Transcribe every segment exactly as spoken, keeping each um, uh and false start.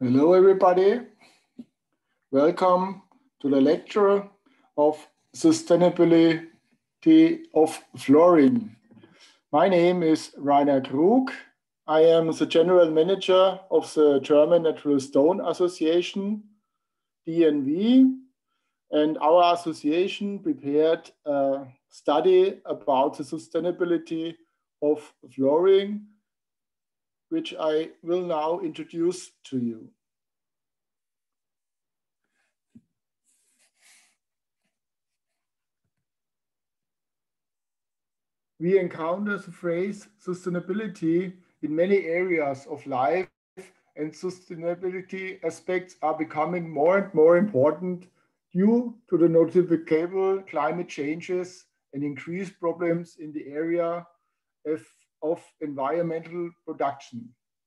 Hello, everybody. Welcome to the lecture of sustainability of flooring. My name is Rainer Krug. I am the general manager of the German Natural Stone Association, D N V, and our association prepared a study about the sustainability of flooring, which I will now introduce to you. We encounter the phrase sustainability in many areas of life, and sustainability aspects are becoming more and more important due to the noticeable climate changes and increased problems in the area of, of environmental production.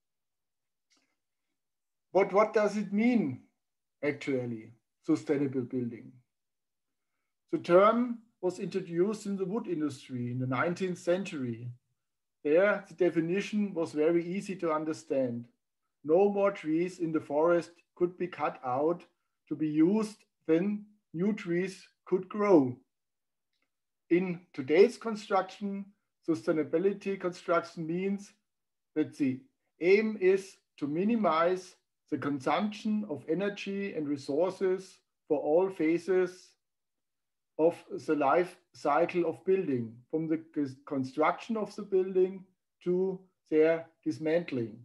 But what does it mean, actually, sustainable building? The term was introduced in the wood industry in the nineteenth century. There, the definition was very easy to understand. No more trees in the forest could be cut out to be used, then new trees could grow. In today's construction, sustainability construction means that the aim is to minimize the consumption of energy and resources for all phases of the life cycle of building, from the construction of the building to their dismantling.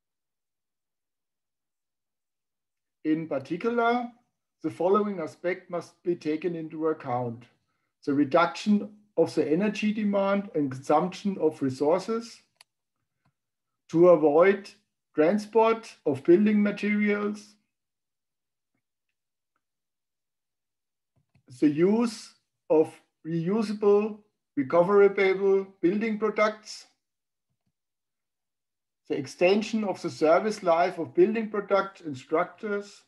In particular, the following aspect must be taken into account: the reduction of the energy demand and consumption of resources, to avoid transport of building materials, the use of reusable, recoverable building products, the extension of the service life of building products and structures,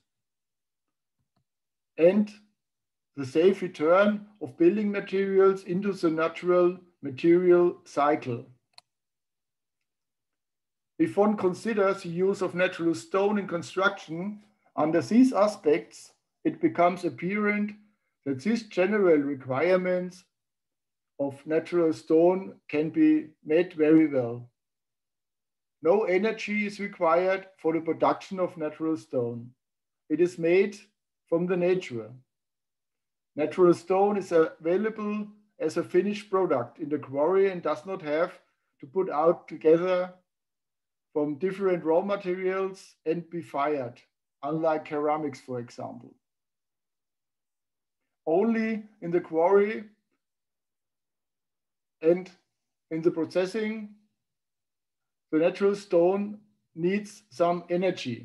and the safe return of building materials into the natural material cycle. If one considers the use of natural stone in construction, under these aspects, it becomes apparent that these general requirements of natural stone can be met very well. No energy is required for the production of natural stone. It is made from the nature. Natural stone is available as a finished product in the quarry and does not have to put out together from different raw materials and be fired, unlike ceramics, for example. Only in the quarry and in the processing, the natural stone needs some energy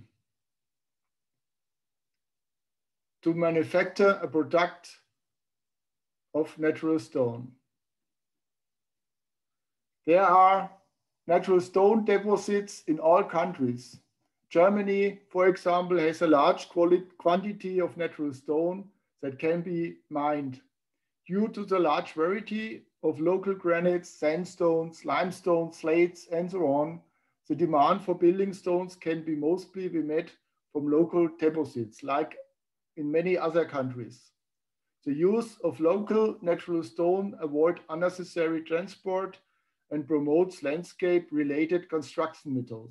to manufacture a product of natural stone. There are natural stone deposits in all countries. Germany, for example, has a large quantity of natural stone that can be mined. Due to the large variety of local granites, sandstones, limestones, slates, and so on, the demand for building stones can be mostly be met from local deposits, like in many other countries. The use of local natural stone avoids unnecessary transport and promotes landscape-related construction methods.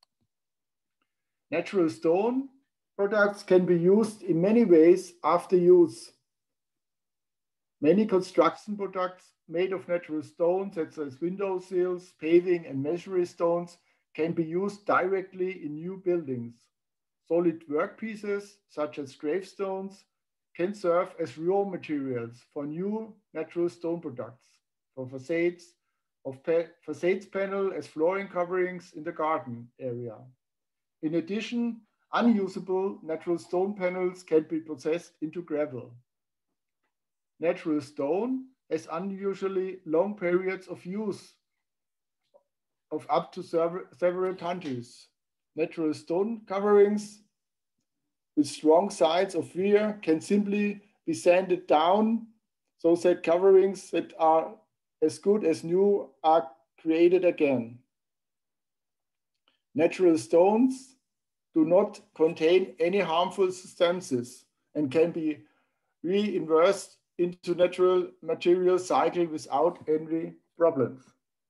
Natural stone products can be used in many ways after use. Many construction products made of natural stones, such as window sills, paving, and masonry stones, can be used directly in new buildings. Solid workpieces, such as gravestones, can serve as raw materials for new natural stone products, for facades, of pa facades panel as flooring coverings in the garden area. In addition, unusable natural stone panels can be processed into gravel. Natural stone has unusually long periods of use of up to several, several countries. Natural stone coverings with strong sides of wear can simply be sanded down so that coverings that are as good as new are created again. Natural stones do not contain any harmful substances and can be reinversed into natural material cycle without any problems.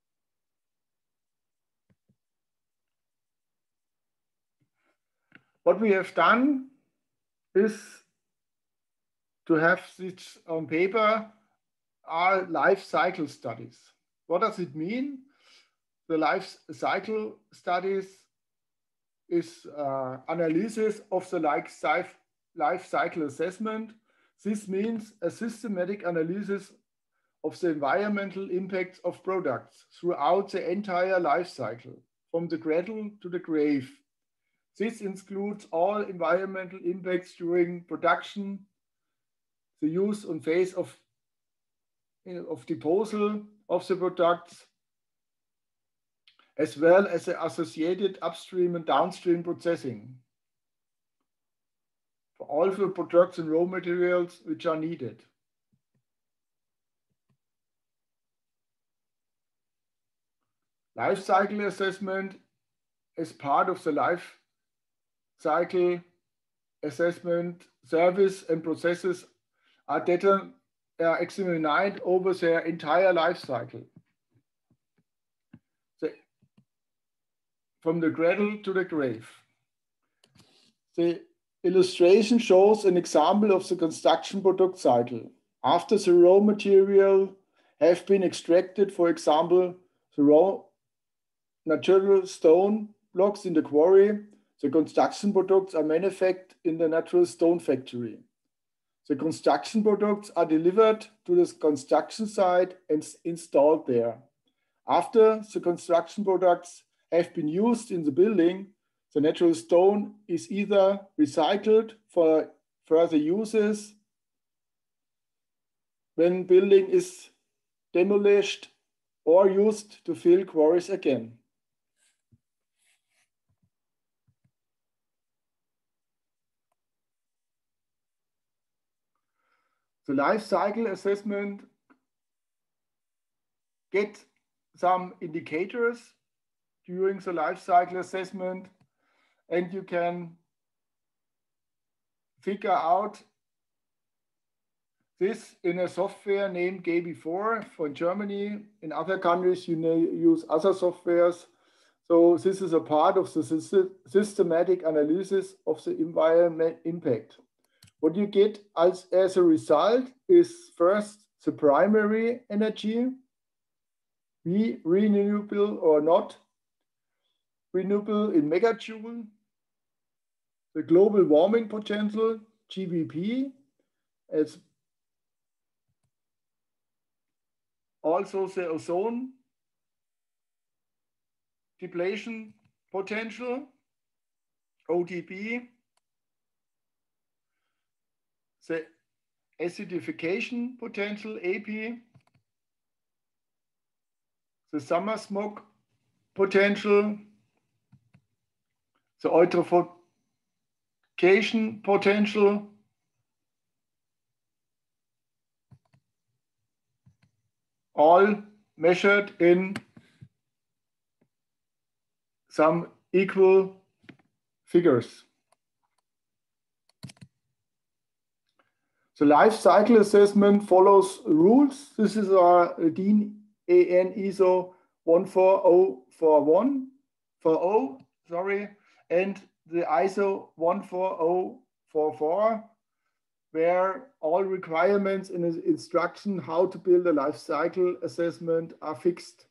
What we have done is to have this on paper are life cycle studies. What does it mean? The life cycle studies is uh, analysis of the life, life cycle assessment. This means a systematic analysis of the environmental impacts of products throughout the entire life cycle, from the cradle to the grave. This includes all environmental impacts during production, the use and phase of, of disposal of the products, as well as the associated upstream and downstream processing for all the products and raw materials which are needed. Life cycle assessment is part of the life cycle assessment service and processes are data are examined over their entire life cycle. The, from the cradle to the grave. The illustration shows an example of the construction product cycle. After the raw material have been extracted, for example, the raw natural stone blocks in the quarry, the construction products are manufactured in the natural stone factory. The construction products are delivered to the construction site and installed there. After the construction products have been used in the building, the natural stone is either recycled for further uses when building is demolished or used to fill quarries again. The life cycle assessment get some indicators during the life cycle assessment, and you can figure out this in a software named G B four for Germany. In other countries, you may use other softwares. So this is a part of the systematic analysis of the environment impact. What you get as, as a result is first the primary energy, re renewable or not renewable in megajoule, the global warming potential, G W P, as also the ozone depletion potential, O D P, the acidification potential, A P, the summer smoke potential, the eutrophication potential, all measured in some equal figures. The life cycle assessment follows rules. This is our DIN A N I S O one four zero four one, four zero, sorry, and the I S O one four zero four four, where all requirements in the instruction how to build a life cycle assessment are fixed.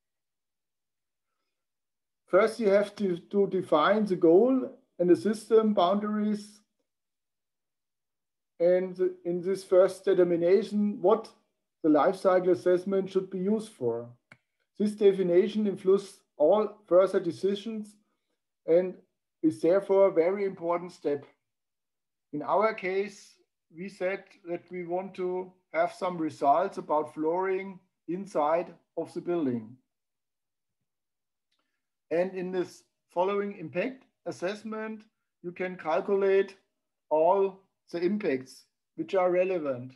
First, you have to, to define the goal and the system boundaries. And in this first determination, what the life cycle assessment should be used for. This definition influences all further decisions and is therefore a very important step. In our case, we said that we want to have some results about flooring inside of the building. And in this following impact assessment, you can calculate all the impacts which are relevant.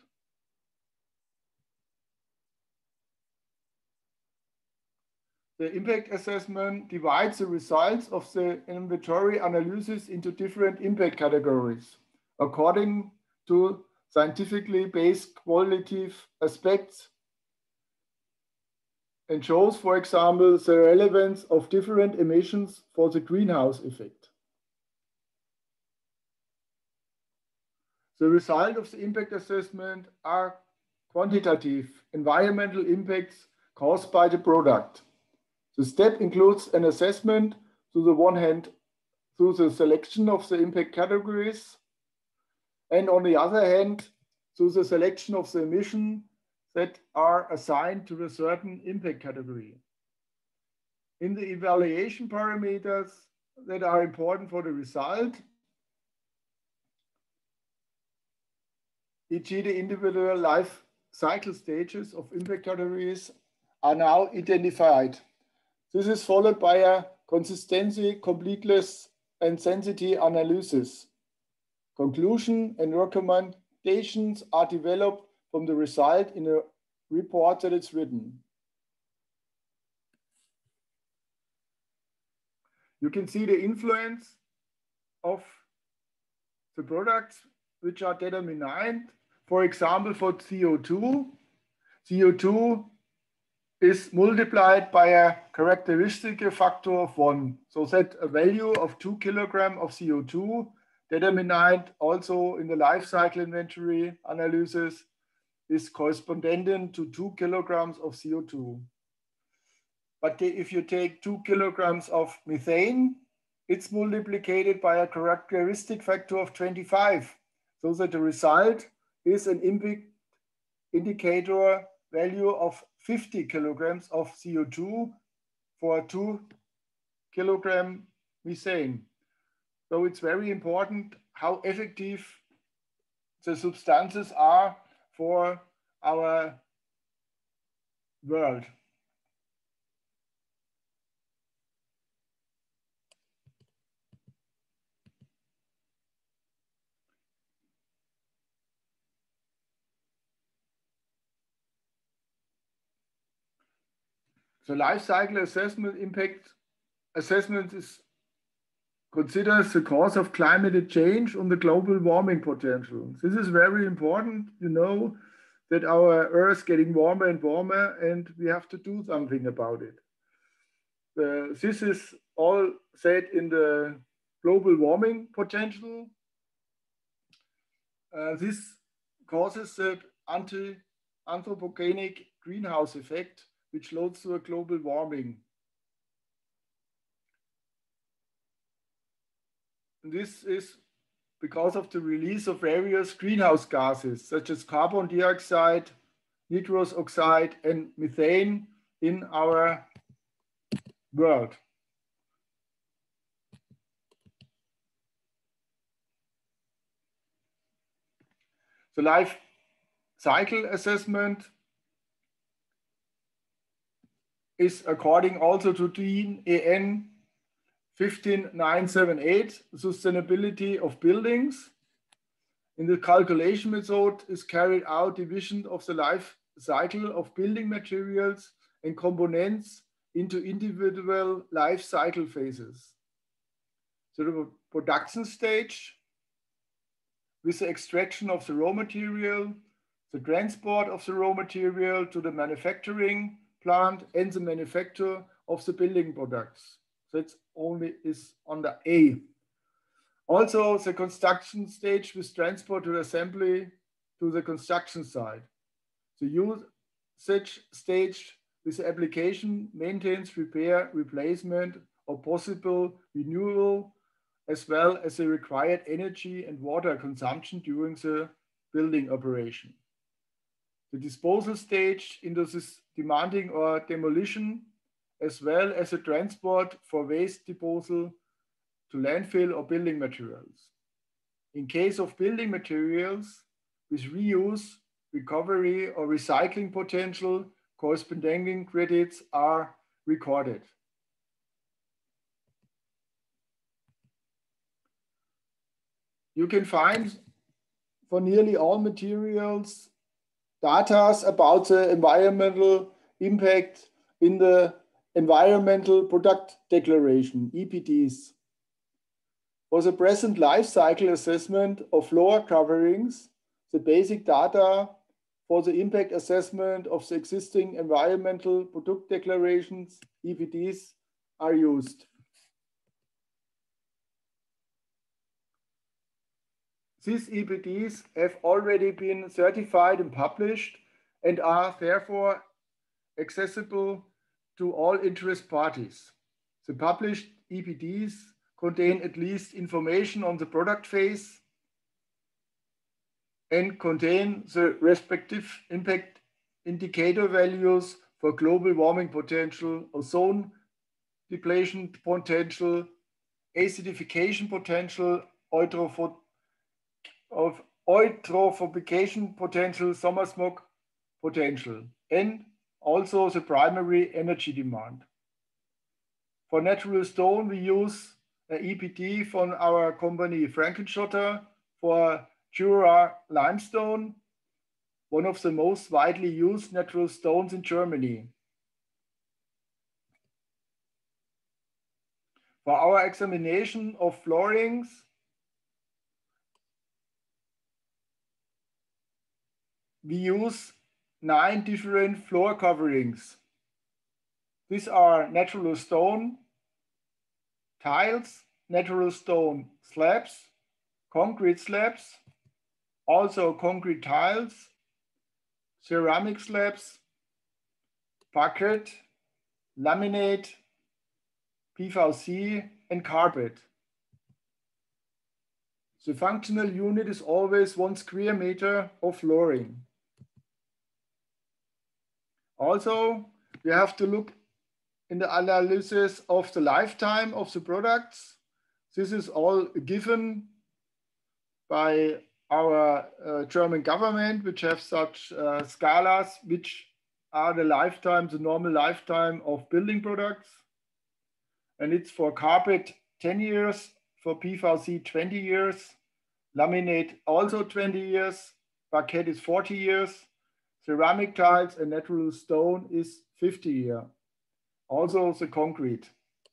The impact assessment divides the results of the inventory analysis into different impact categories according to scientifically based qualitative aspects and shows, for example, the relevance of different emissions for the greenhouse effect. The result of the impact assessment are quantitative environmental impacts caused by the product. The step includes an assessment, to the one hand, through the selection of the impact categories, and on the other hand, through the selection of the emission that are assigned to a certain impact category. In the evaluation parameters that are important for the result, for example, the individual life cycle stages of impact categories are now identified. This is followed by a consistency, completeness, and sensitivity analysis. Conclusion and recommendations are developed from the result in a report that is written. You can see the influence of the products which are determined. For example, for C O two, C O two is multiplied by a characteristic factor of one. So that a value of two kilograms of C O two determined also in the life cycle inventory analysis is correspondent to two kilograms of C O two. But if you take two kilograms of methane, it's multiplied by a characteristic factor of twenty-five. So that the result is an impact indicator value of fifty kilograms of C O two for two kilogram methane. So it's very important how effective the substances are for our world. The life cycle assessment impact assessment is considers the cause of climate change on the global warming potential. This is very important. You know that our Earth is getting warmer and warmer, and we have to do something about it. Uh, this is all said in the global warming potential. Uh, this causes the anthropogenic greenhouse effect, which leads to a global warming. And this is because of the release of various greenhouse gases, such as carbon dioxide, nitrous oxide, and methane in our world. The life cycle assessment is according also to DIN E N fifteen nine seven eight, sustainability of buildings. In the calculation method is carried out division of the life cycle of building materials and components into individual life cycle phases. So the production stage with the extraction of the raw material, the transport of the raw material to the manufacturing plant, and the manufacture of the building products. That's only is on the A. Also the construction stage with transport to assembly to the construction site. The usage stage with the application, maintenance, repair, replacement, or possible renewal, as well as the required energy and water consumption during the building operation. The disposal stage into this demanding or demolition, as well as the transport for waste disposal to landfill or building materials. In case of building materials with reuse, recovery, or recycling potential, corresponding credits are recorded. You can find for nearly all materials data about the environmental impact in the Environmental Product Declaration, E P Ds. For the present life cycle assessment of floor coverings, the basic data for the impact assessment of the existing environmental product declarations, E P Ds, are used. These E P Ds have already been certified and published and are therefore accessible to all interest parties. The published E P Ds contain at least information on the product phase and contain the respective impact indicator values for global warming potential, ozone depletion potential, acidification potential, eutropho of eutrophication potential, summer smoke potential, and also the primary energy demand. For natural stone, we use an E P D from our company Frankenschotter for Jura limestone, one of the most widely used natural stones in Germany. For our examination of floorings, we use nine different floor coverings. These are natural stone tiles, natural stone slabs, concrete slabs, also concrete tiles, ceramic slabs, parquet, laminate, P V C, and carpet. The functional unit is always one square meter of flooring. Also, we have to look in the analysis of the lifetime of the products. This is all given by our uh, German government, which have such uh, scalas, which are the lifetime, the normal lifetime of building products. And it's for carpet ten years, for P V C twenty years, laminate also twenty years, parquet is forty years, ceramic tiles and natural stone is fifty years. Also the concrete.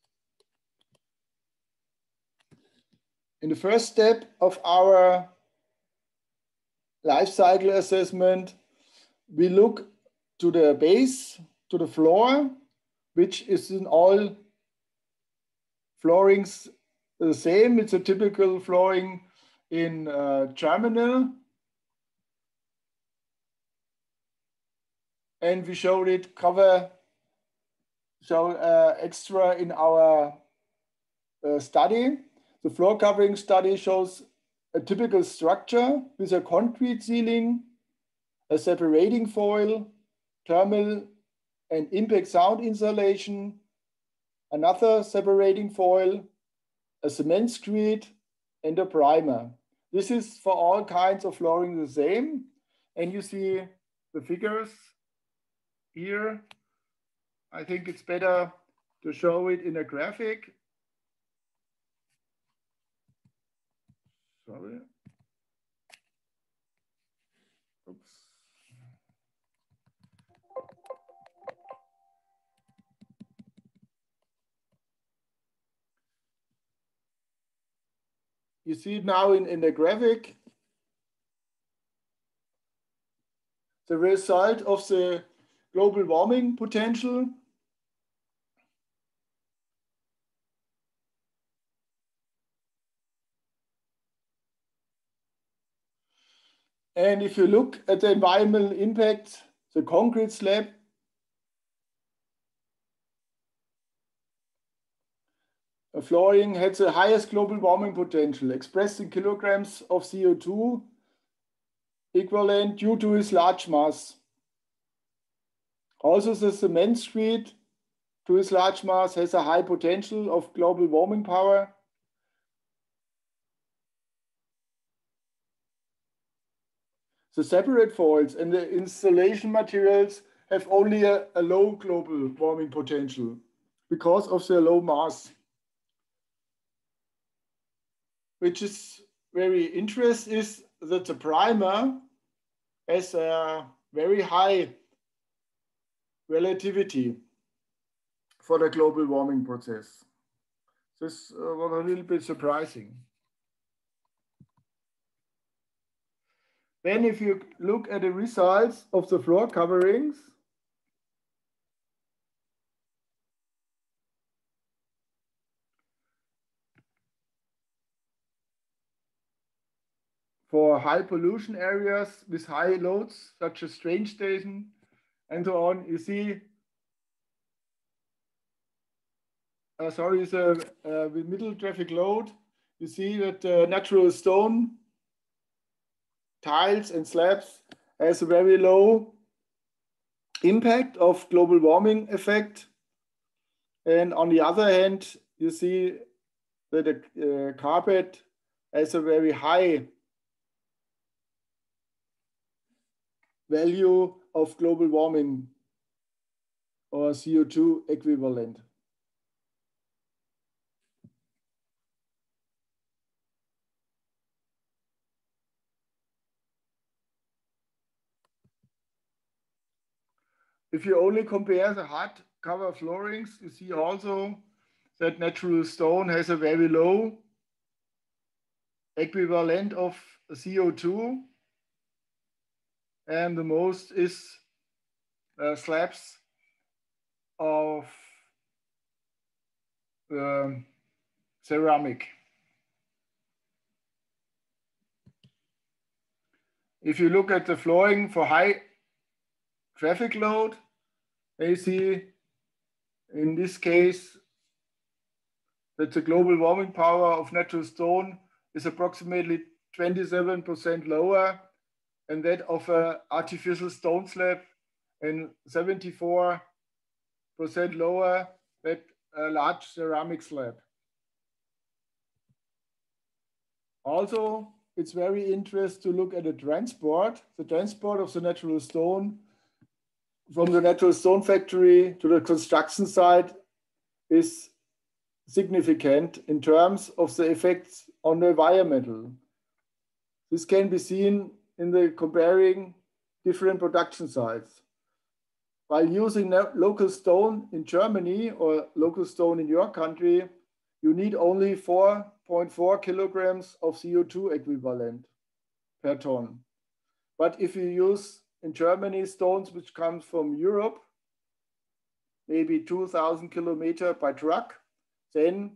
In the first step of our life cycle assessment, we look to the base, to the floor, which is in all floorings the same. It's a typical flooring in uh, Germany. And we showed it cover, show uh, extra in our uh, study. The floor covering study shows a typical structure with a concrete ceiling, a separating foil, thermal and impact sound insulation, another separating foil, a cement screed, and a primer. This is for all kinds of flooring the same. And you see the figures here. I think it's better to show it in a graphic. Sorry. Oops. You see it now in, in the graphic. The result of the global warming potential. And if you look at the environmental impact, the concrete slab a flooring has the highest global warming potential expressed in kilograms of C O two equivalent due to its large mass. Also, the cement screed, to its large mass, has a high potential of global warming power. The separate foils and the installation materials have only a, a low global warming potential because of their low mass, which is very interesting, is that the primer has a very high relativity. for the global warming process. This uh, was a little bit surprising. Then if you look at the results of the floor coverings, for high pollution areas with high loads, such as train station and so on, you see, uh, sorry, the uh, with middle traffic load, you see that uh, natural stone tiles and slabs has a very low impact of global warming effect. And on the other hand, you see that the uh, carpet has a very high value of global warming or C O two equivalent. If you only compare the hard cover floorings, you see also that natural stone has a very low equivalent of C O two, and the most is uh, slabs of uh, ceramic. If you look at the flooring for high traffic load, you see in this case that the global warming power of natural stone is approximately twenty-seven percent lower than that of an artificial stone slab and seventy-four percent lower than a large ceramic slab. Also, it's very interesting to look at the transport, the transport of the natural stone from the natural stone factory to the construction site is significant in terms of the effects on the environmental. This can be seen in the comparing different production sites. While using local stone in Germany or local stone in your country, you need only four point four kilograms of C O two equivalent per ton. But if you use in Germany stones which come from Europe, maybe two thousand kilometers by truck, then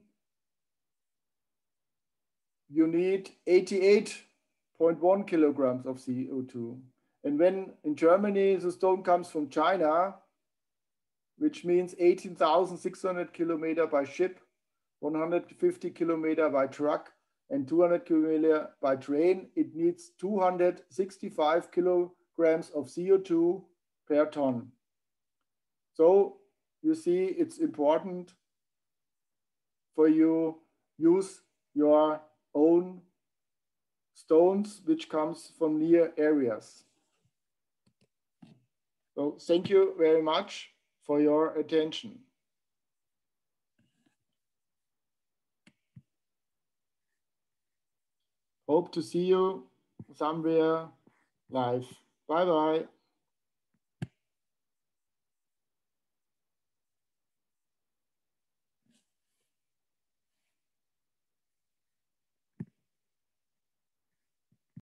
you need eighty-eight point one kilograms of C O two. And when in Germany the stone comes from China, which means eighteen thousand six hundred kilometers by ship, one hundred fifty kilometers by truck, and two hundred kilometers by train, it needs two hundred sixty-five kilograms of C O two per ton. So you see, it's important for you use your own stones which comes from near areas. So thank you very much for your attention. Hope to see you somewhere live. Bye bye.